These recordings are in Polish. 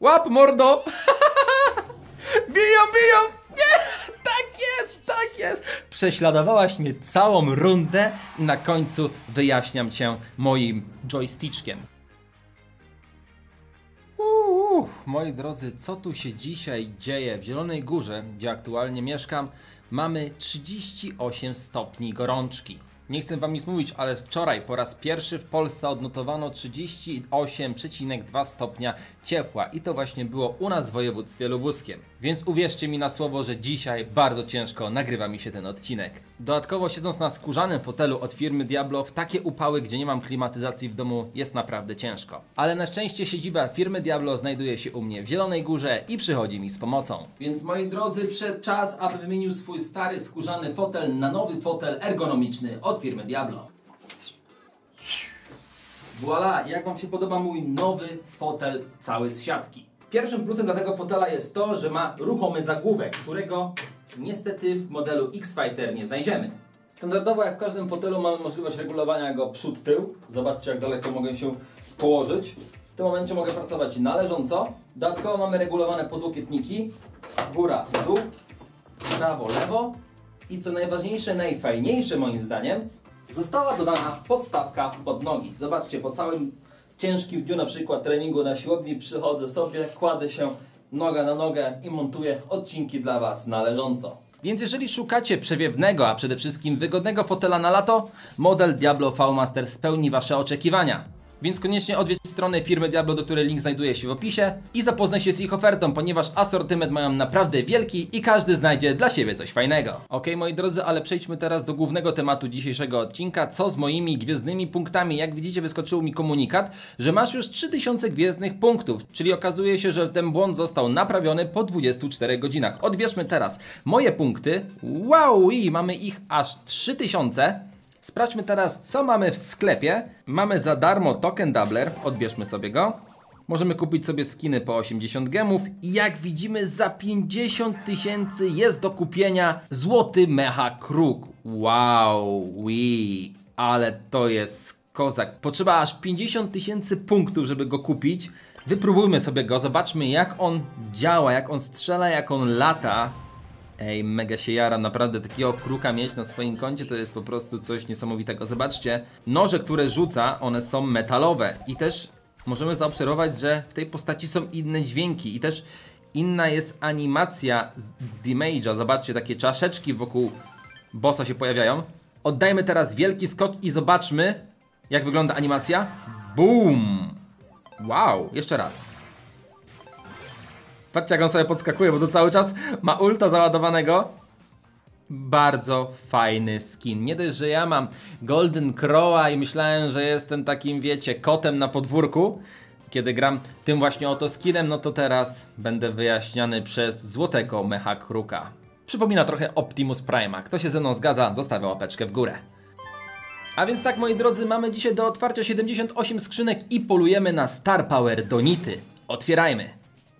Łap, mordo! Biją, biją! Nie! Tak jest, tak jest! Prześladowałaś mnie całą rundę i na końcu wyjaśniam cię moim joysticzkiem. Moi drodzy, co tu się dzisiaj dzieje? W Zielonej Górze, gdzie aktualnie mieszkam, mamy 38 stopni gorączki. Nie chcę wam nic mówić, ale wczoraj po raz pierwszy w Polsce odnotowano 38,2 stopnia ciepła i to właśnie było u nas w województwie lubuskiem. Więc uwierzcie mi na słowo, że dzisiaj bardzo ciężko nagrywa mi się ten odcinek. Dodatkowo siedząc na skórzanym fotelu od firmy Diablo w takie upały, gdzie nie mam klimatyzacji w domu, jest naprawdę ciężko. Ale na szczęście siedziba firmy Diablo znajduje się u mnie w Zielonej Górze i przychodzi mi z pomocą. Więc moi drodzy, przyszedł czas, aby wymienił swój stary skórzany fotel na nowy fotel ergonomiczny od firmy Diablo. Voilà, jak wam się podoba mój nowy fotel cały z siatki? Pierwszym plusem dla tego fotela jest to, że ma ruchomy zagłówek, którego niestety w modelu X-Fighter nie znajdziemy. Standardowo jak w każdym fotelu mamy możliwość regulowania go przód-tył. Zobaczcie jak daleko mogę się położyć. W tym momencie mogę pracować na leżąco. Dodatkowo mamy regulowane podłokietniki. Góra, dół, prawo, lewo. I co najważniejsze, najfajniejsze moim zdaniem, została dodana podstawka pod nogi. Zobaczcie, po całym ciężkim dniu, na przykład treningu na siłowni, przychodzę sobie, kładę się noga na nogę i montuję odcinki dla was na leżąco. Więc jeżeli szukacie przewiewnego, a przede wszystkim wygodnego fotela na lato, model Diablo V-Master spełni wasze oczekiwania. Więc koniecznie odwiedź stronę firmy Diablo, do której link znajduje się w opisie i zapoznaj się z ich ofertą, ponieważ asortyment mają naprawdę wielki i każdy znajdzie dla siebie coś fajnego. Ok, moi drodzy, ale przejdźmy teraz do głównego tematu dzisiejszego odcinka, co z moimi gwiezdnymi punktami. Jak widzicie, wyskoczył mi komunikat, że masz już 3000 gwiezdnych punktów, czyli okazuje się, że ten błąd został naprawiony po 24 godzinach. Odbierzmy teraz moje punkty. Wow, i mamy ich aż 3000. Sprawdźmy teraz, co mamy w sklepie. Mamy za darmo token doubler, odbierzmy sobie go. Możemy kupić sobie skiny po 80 gemów i jak widzimy za 50 000 jest do kupienia złoty mecha kruk. Wow, ale to jest kozak. Potrzeba aż 50 000 punktów, żeby go kupić. Wypróbujmy sobie go, zobaczmy jak on działa, jak on strzela, jak on lata. Ej, mega się jaram, naprawdę takiego kruka mieć na swoim koncie to jest po prostu coś niesamowitego. Zobaczcie, noże, które rzuca, one są metalowe i też możemy zaobserwować, że w tej postaci są inne dźwięki i też inna jest animacja damage'a. Zobaczcie, takie czaszeczki wokół bossa się pojawiają. Oddajmy teraz wielki skok i zobaczmy, jak wygląda animacja. Boom! Wow, jeszcze raz. Patrzcie jak on sobie podskakuje, bo to cały czas ma ulta załadowanego. Bardzo fajny skin. Nie dość, że ja mam Golden Crowa i myślałem, że jestem takim, wiecie, kotem na podwórku, kiedy gram tym właśnie oto skinem, no to teraz będę wyjaśniany przez złotego mecha kruka. Przypomina trochę Optimus Prime'a. Kto się ze mną zgadza, zostawia łapeczkę w górę. A więc tak, moi drodzy, mamy dzisiaj do otwarcia 78 skrzynek i polujemy na Star Power Donity. Otwierajmy.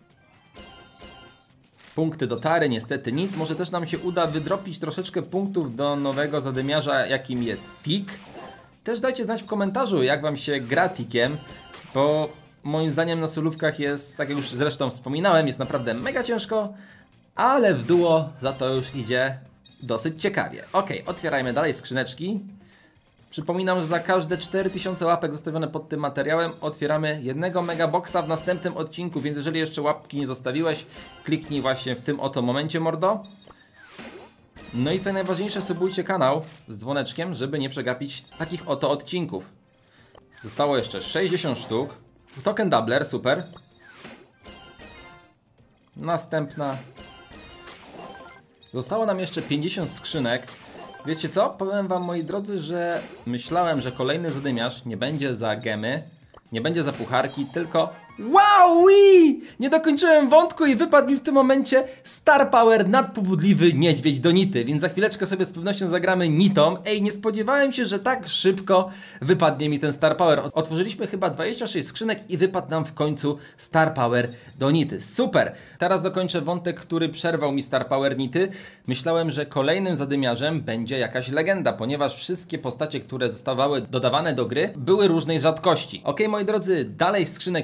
Punkty do tary, niestety nic. Może też nam się uda wydropić troszeczkę punktów do nowego zadymiarza, jakim jest Tik. Też dajcie znać w komentarzu, jak wam się gra Tikiem, bo moim zdaniem na solówkach jest, tak jak już zresztą wspominałem, jest naprawdę mega ciężko, ale w duo za to już idzie dosyć ciekawie. Ok, otwierajmy dalej skrzyneczki. Przypominam, że za każde 4000 łapek zostawione pod tym materiałem otwieramy jednego megaboxa w następnym odcinku, więc jeżeli jeszcze łapki nie zostawiłeś, kliknij właśnie w tym oto momencie, mordo. No i co najważniejsze, subujcie kanał z dzwoneczkiem, żeby nie przegapić takich oto odcinków. Zostało jeszcze 60 sztuk. Token doubler, super. Następna. Zostało nam jeszcze 50 skrzynek. Wiecie co? Powiem wam, moi drodzy, że myślałem, że kolejny zadymiarz nie będzie za gemy, nie będzie za pucharki, tylko... Wow! Nie dokończyłem wątku i wypadł mi w tym momencie Star Power nadpobudliwy niedźwiedź Donity, więc za chwileczkę sobie z pewnością zagramy Nitą. Ej, nie spodziewałem się, że tak szybko wypadnie mi ten Star Power. Otworzyliśmy chyba 26 skrzynek i wypadł nam w końcu Star Power Donity. Super! Teraz dokończę wątek, który przerwał mi Star Power Nity. Myślałem, że kolejnym zadymiarzem będzie jakaś legenda, ponieważ wszystkie postacie, które zostawały dodawane do gry, były różnej rzadkości. Ok, moi drodzy, dalej skrzynek już nie będzie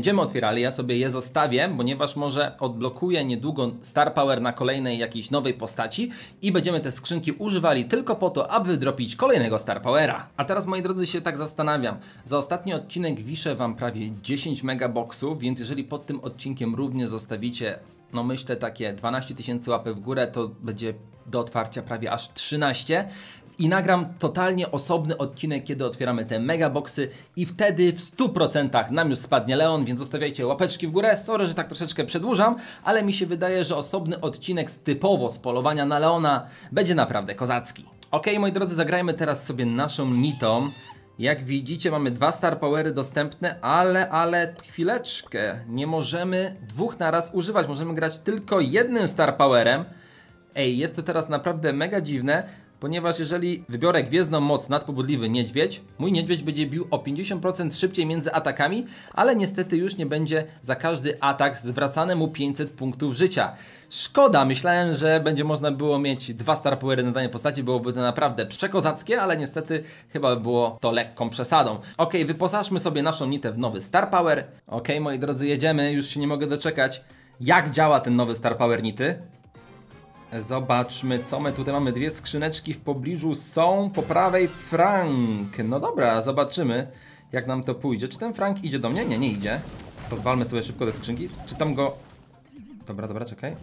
będziemy otwierali. Ja sobie je zostawię, ponieważ może odblokuję niedługo Star Power na kolejnej jakiejś nowej postaci i będziemy te skrzynki używali tylko po to, aby wydropić kolejnego Star Powera. A teraz, moi drodzy, się tak zastanawiam. Za ostatni odcinek wiszę wam prawie 10 megaboxów, więc jeżeli pod tym odcinkiem również zostawicie, no myślę takie 12 000 łapek w górę, to będzie do otwarcia prawie aż 13. I nagram totalnie osobny odcinek, kiedy otwieramy te megaboxy i wtedy w 100% nam już spadnie Leon, więc zostawiajcie łapeczki w górę. Sorry, że tak troszeczkę przedłużam, ale mi się wydaje, że osobny odcinek typowo z polowania na Leona będzie naprawdę kozacki. Ok, moi drodzy, zagrajmy teraz sobie naszą Nitą. Jak widzicie, mamy 2 Star Powery dostępne, ale chwileczkę, nie możemy dwóch naraz używać, możemy grać tylko jednym Star Powerem. Ej, jest to teraz naprawdę mega dziwne, ponieważ jeżeli wybiorę Gwiezdną Moc Nadpobudliwy Niedźwiedź, mój niedźwiedź będzie bił o 50% szybciej między atakami, ale niestety już nie będzie za każdy atak zwracane mu 500 punktów życia. Szkoda, myślałem, że będzie można było mieć 2 Star Powery na danej postaci, byłoby to naprawdę przekozackie, ale niestety chyba było to lekką przesadą. Ok, wyposażmy sobie naszą Nitę w nowy Star Power. Ok, moi drodzy, jedziemy, już się nie mogę doczekać. Jak działa ten nowy Star Power Nity? Zobaczmy, co my tutaj mamy. 2 skrzyneczki w pobliżu są. Po prawej Frank. No dobra, zobaczymy, jak nam to pójdzie. Czy ten Frank idzie do mnie? Nie, nie idzie. Pozwalmy sobie szybko te skrzynki. Czy tam go... Dobra, czekaj.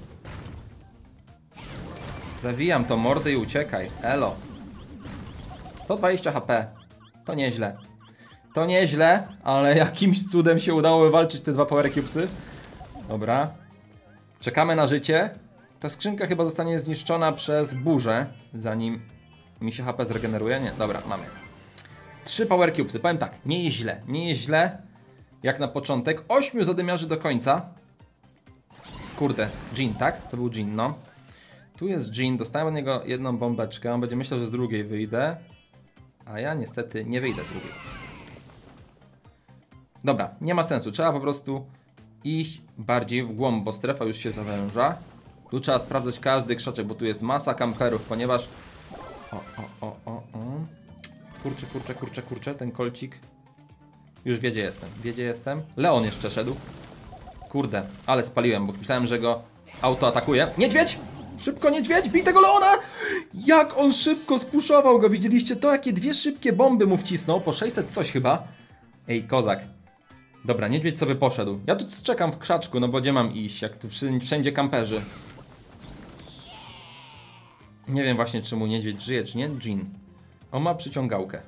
Zawijam to mordę i uciekaj. Elo. 120 HP. To nieźle. To nieźle, ale jakimś cudem się udało wywalczyć te 2 Power Cubesy. Dobra. Czekamy na życie. Ta skrzynka chyba zostanie zniszczona przez burzę, zanim mi się HP zregeneruje. Nie, dobra, mamy. 3 Power Cubesy. Powiem tak, nie jest źle. Nie jest źle, jak na początek. 8 zadymiarzy do końca. Kurde, Jean, tak? To był Jean, no. Tu jest Jean, dostałem od niego jedną bombeczkę. On będzie myślał, że z drugiej wyjdę. A ja niestety nie wyjdę z drugiej. Dobra, nie ma sensu. Trzeba po prostu iść bardziej w głąb, bo strefa już się zawęża. Tu trzeba sprawdzać każdy krzaczek, bo tu jest masa kamperów, ponieważ... Kurczę, ten kolcik... Już wie, gdzie jestem. Leon jeszcze szedł. Kurde, ale spaliłem, bo myślałem, że go z auto atakuje. Niedźwiedź! Szybko, niedźwiedź! Bij tego Leona! Jak on szybko spuszował go, widzieliście to? Jakie 2 szybkie bomby mu wcisnął, po 600 coś chyba. Ej, kozak. Dobra, niedźwiedź sobie poszedł. Ja tu czekam w krzaczku, no bo gdzie mam iść, jak tu wszędzie kamperzy. Nie wiem właśnie, czy mu niedźwiedź żyje, czy nie. Jean. On ma przyciągałkę.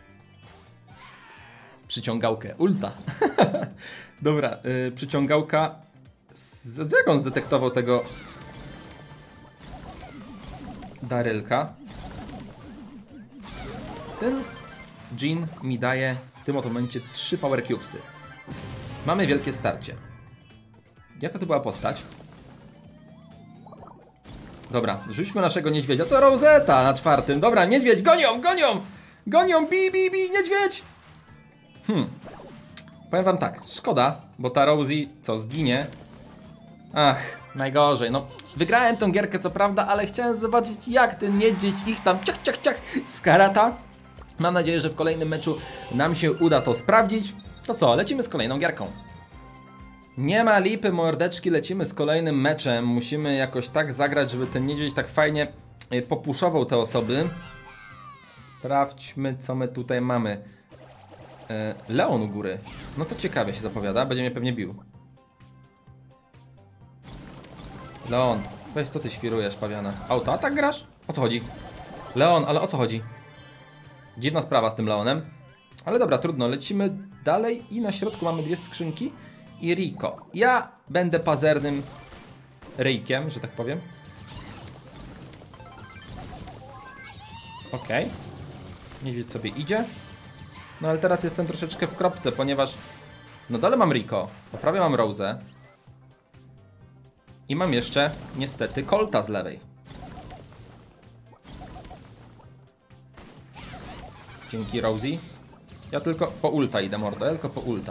Przyciągałkę. Ulta. Dobra, przyciągałka. Jak on zdetektował tego Darylka? Ten Jean mi daje w tym oto momencie 3 Power Cubesy. Mamy wielkie starcie. Jaka to była postać? Dobra, rzućmy naszego niedźwiedzia. To Rosetta na 4. Dobra, niedźwiedź, gonią, bij, niedźwiedź! Powiem wam tak, szkoda, bo ta Rosie, co, zginie? Ach, najgorzej, no. Wygrałem tę gierkę, co prawda, ale chciałem zobaczyć, jak ten niedźwiedź ich tam ciach skarata. Mam nadzieję, że w kolejnym meczu nam się uda to sprawdzić. To co, lecimy z kolejną gierką. Nie ma lipy, mordeczki, lecimy z kolejnym meczem. Musimy jakoś tak zagrać, żeby ten niedźwiedź tak fajnie popuszował te osoby. Sprawdźmy, co my tutaj mamy. Leon u góry. No to ciekawie się zapowiada, będzie mnie pewnie bił. Leon, weź, co ty świrujesz, pawiana? Auto, a tak grasz? O co chodzi? Leon, ale o co chodzi? Dziwna sprawa z tym Leonem. Ale dobra, trudno, lecimy dalej i na środku mamy 2 skrzynki i Rico. Ja będę pazernym ryjkiem, że tak powiem. Okej. Niedźwiedź sobie idzie. No ale teraz jestem troszeczkę w kropce, ponieważ na dole mam Rico, po prawej mam Rosę. I mam jeszcze, niestety, Colta z lewej. Dzięki, Rosie. Ja tylko po ulta idę, mordo, ja tylko po ulta.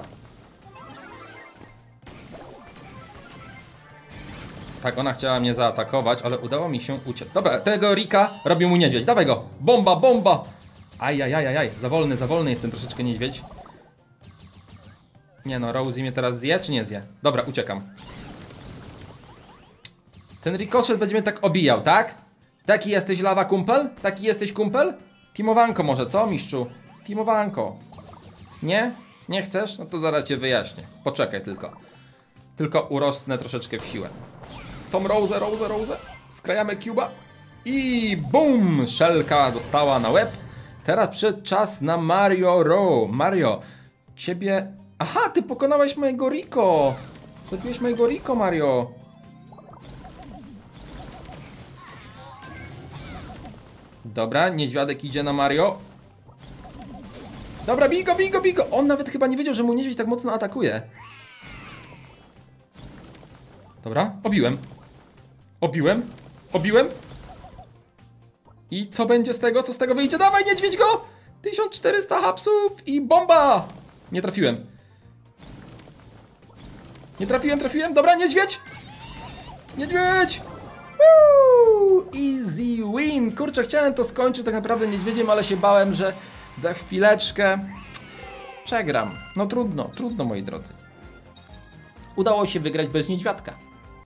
Tak, ona chciała mnie zaatakować, ale udało mi się uciec. Dobra, tego Rika robi mu niedźwiedź. Dawaj go! Bomba, bomba! Ajajajajaj, za wolny jest ten troszeczkę niedźwiedź. Nie no, Rosie mnie teraz zje, czy nie zje? Dobra, uciekam. Ten rikoszet będzie mnie tak obijał, tak? Taki jesteś, lawa kumpel? Taki jesteś kumpel? Teamowanko może, co, mistrzu? Teamowanko. Nie? Nie chcesz? No to zaraz cię wyjaśnię. Poczekaj tylko. Tylko urosnę troszeczkę w siłę. Tom Rose. Skrajamy Cuba. I BUM! Szelka dostała na łeb. Teraz przyszedł czas na Mario Row. Mario, ciebie... Aha, ty pokonałeś mojego Rico. Zabiłeś mojego Rico, Mario. Dobra, niedźwiadek idzie na Mario. Dobra, bij go. On nawet chyba nie wiedział, że mu niedźwiedź tak mocno atakuje. Dobra, obiłem. I co będzie z tego? Co z tego wyjdzie? Dawaj, niedźwiedź go! 1400 hapsów i bomba! Nie trafiłem. Dobra, niedźwiedź! Woo! Easy win! Kurczę, chciałem to skończyć tak naprawdę niedźwiedziem, ale się bałem, że za chwileczkę przegram. No trudno moi drodzy. Udało się wygrać bez niedźwiadka.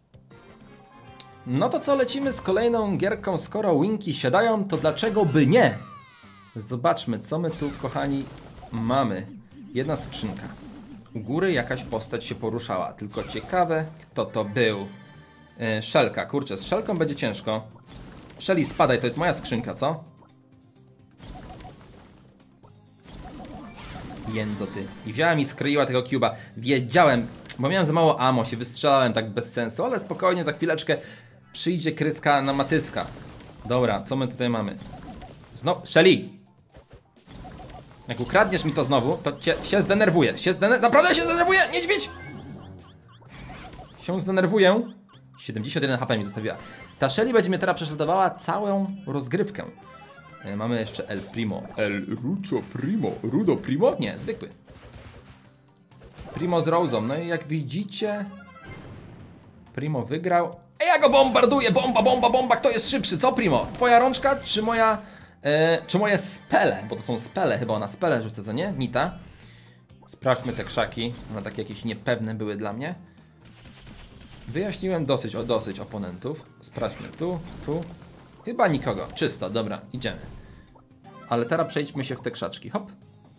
No to co, lecimy z kolejną gierką. Skoro winki siadają, to dlaczego by nie? Zobaczmy, co my tu, kochani, mamy. Jedna skrzynka. U góry jakaś postać się poruszała. Tylko ciekawe, kto to był. Szelka, kurczę, z Szelką będzie ciężko. Shelly, spadaj, to jest moja skrzynka, co? Jędzo ty. I wzięła mi skryła tego cuba. Wiedziałem, bo miałem za mało ammo, się wystrzelałem tak bez sensu, ale spokojnie, za chwileczkę przyjdzie kryska na matyska. Dobra, co my tutaj mamy? Znowu, Shelly! Jak ukradniesz mi to znowu, to się zdenerwuję. Naprawdę się zdenerwuję! Niedźwiedź! Się zdenerwuję. 71 HP mi zostawiła. Ta Shelly będzie mnie teraz prześladowała całą rozgrywkę. Mamy jeszcze El Primo. Rudo Primo? Nie, zwykły. Primo z Rose'ą. No i jak widzicie, Primo wygrał. Ja go bombarduję! Bomba! Kto jest szybszy? Co, Primo? Twoja rączka czy moja... czy moje spele? Bo to są spele, chyba ona spele rzucę, co nie? Nita. Sprawdźmy te krzaki. One takie jakieś niepewne były dla mnie. Wyjaśniłem dosyć oponentów. Sprawdźmy tu. Chyba nikogo. Czysto, dobra, idziemy. Ale teraz przejdźmy się w te krzaczki. Hop.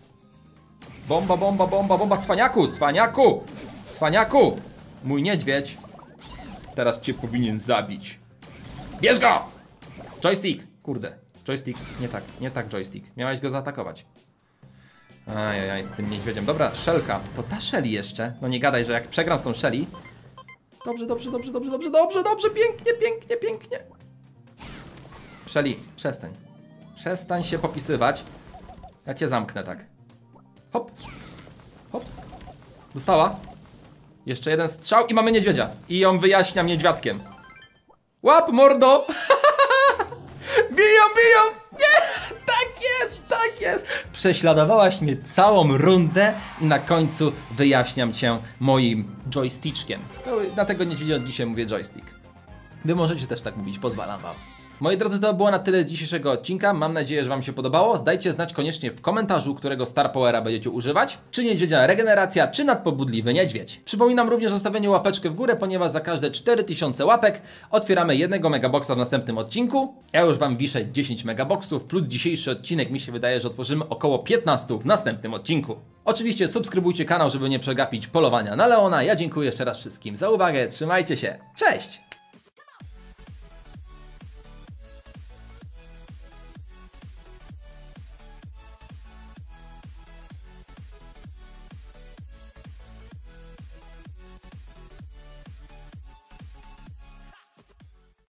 Bomba. Cwaniaku! Mój niedźwiedź teraz cię powinien zabić. Bierz go! Joystick! Kurde, joystick. Nie tak joystick. Miałeś go zaatakować. Ajajaj, z tym niedźwiedziem. Dobra, Szelka. To ta Shelly jeszcze. No nie gadaj, że jak przegram z tą Shelly. Dobrze. Pięknie. Shelly, przestań. Przestań się popisywać. Ja cię zamknę tak. Hop. Dostała. Jeszcze jeden strzał i mamy niedźwiedzia. I ją wyjaśniam niedźwiadkiem. Łap, mordo! Biją! Nie! Tak jest! Prześladowałaś mnie całą rundę i na końcu wyjaśniam cię moim joysticzkiem. No, dlatego niedźwiedzia od dzisiaj mówię joystick. Wy możecie też tak mówić, pozwalam wam. Moi drodzy, to było na tyle z dzisiejszego odcinka. Mam nadzieję, że wam się podobało. Dajcie znać koniecznie w komentarzu, którego Star Powera będziecie używać. Czy niedźwiedzia regeneracja, czy nadpobudliwy niedźwiedź. Przypominam również o zostawieniu łapeczki w górę, ponieważ za każde 4000 łapek otwieramy 1 megaboxa w następnym odcinku. Ja już wam wiszę 10 megaboxów, plus dzisiejszy odcinek mi się wydaje, że otworzymy około 15 w następnym odcinku. Oczywiście subskrybujcie kanał, żeby nie przegapić polowania na Leona. Ja dziękuję jeszcze raz wszystkim za uwagę. Trzymajcie się. Cześć!